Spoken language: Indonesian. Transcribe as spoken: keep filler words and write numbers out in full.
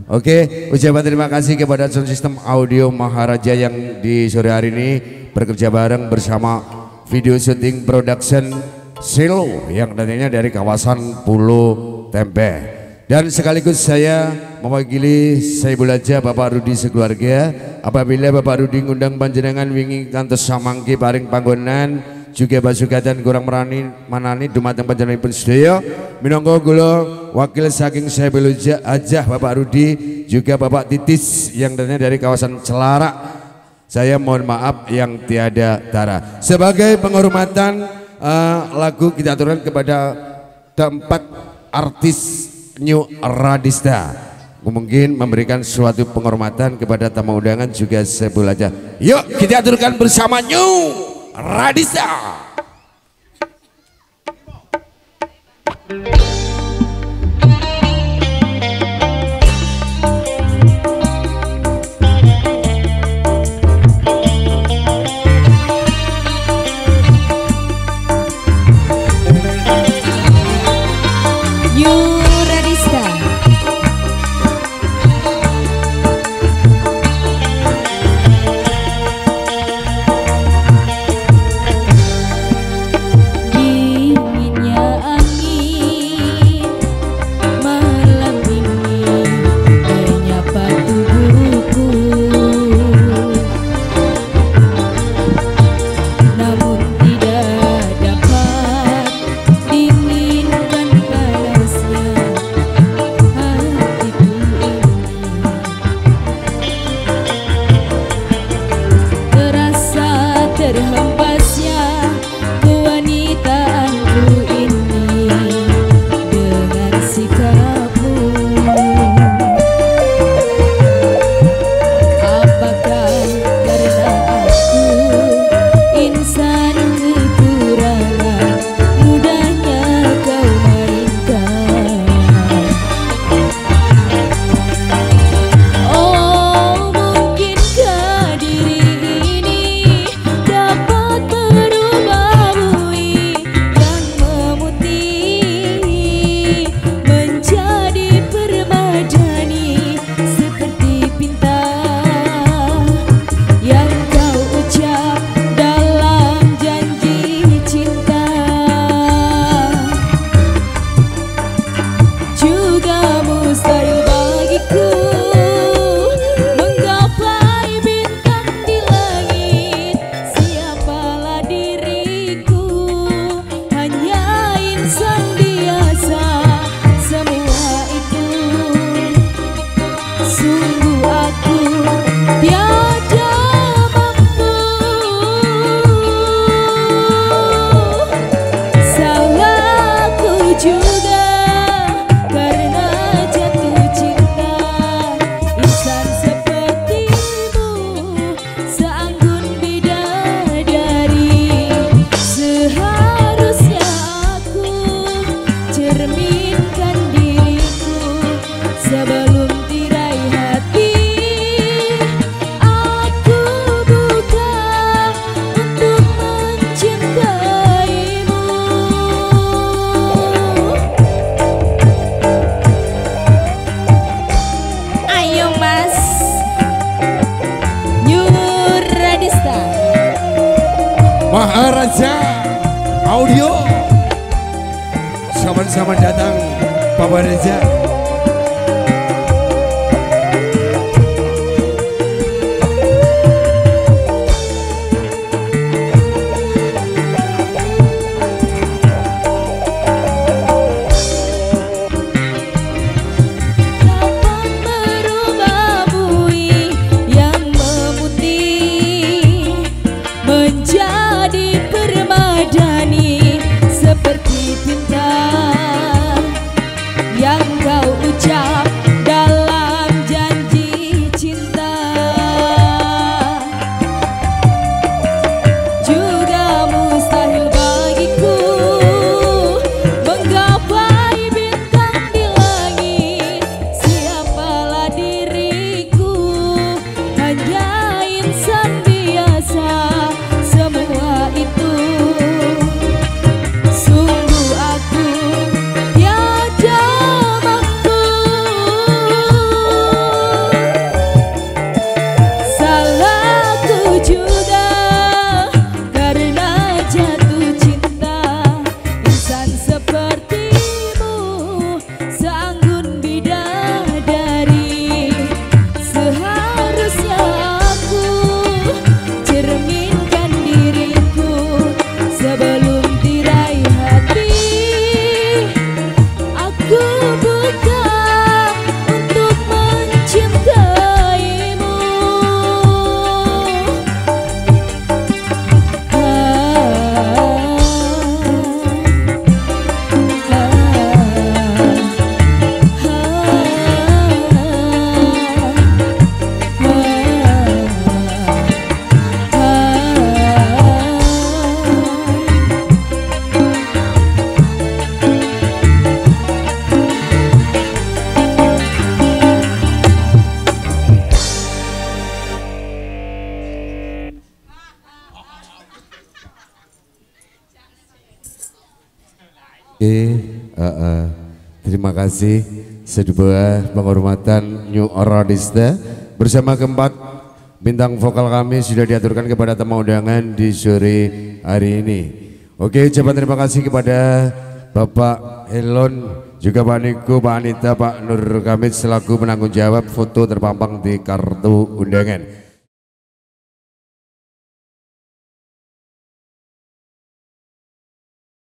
Oke, ucapan terima kasih kepada sound system audio Maharaja yang di sore hari ini bekerja bareng bersama video syuting production Silo yang tentunya dari kawasan Pulau Tempe. Dan sekaligus saya mewakili Saibul Aja Bapak Rudi sekeluarga apabila Bapak Rudi ngundang panjenengan wingi kantos samangke paring panggonan juga basugatan kurang merani manani dumateng panjenenganipun sedaya minangka kula wakil saking Saibul Aja Bapak Rudi juga Bapak Titis yang tentunya dari kawasan Celarak. Saya mohon maaf yang tiada tara. Sebagai penghormatan uh, lagu kita aturkan kepada keempat artis New Radista, mungkin memberikan suatu penghormatan kepada tamu undangan juga Saibul Aja. Yuk kita aturkan bersama New Radista. Maharaja audio sama-sama datang Bapak Reza. Seperti pinta yang kau Oke, uh, uh, terima kasih sebuah penghormatan New Oradista bersama keempat bintang vokal kami sudah diaturkan kepada tamu undangan di sore hari ini. Oke, ucapan terima kasih kepada Bapak Elon, juga Pak Niko, Pak Anita, Pak Nur Kamid selaku penanggung jawab foto terpampang di kartu undangan.